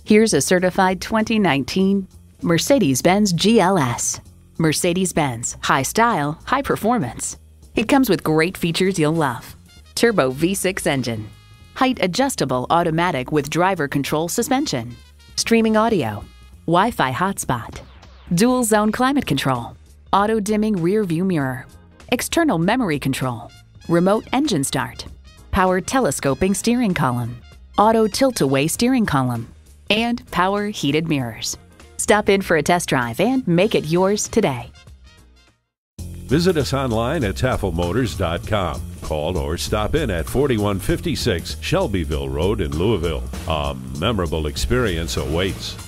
Here's a certified 2019 Mercedes-Benz GLS. Mercedes-Benz, high style, high performance. It comes with great features you'll love. Turbo V6 engine, height adjustable automatic with driver control suspension, streaming audio, Wi-Fi hotspot, dual zone climate control, auto dimming rear view mirror, external memory control, remote engine start, power telescoping steering column, auto tilt-away steering column, and power heated mirrors. Stop in for a test drive and make it yours today. Visit us online at tafelmotors.com. Call or stop in at 4156 Shelbyville Road in Louisville. A memorable experience awaits.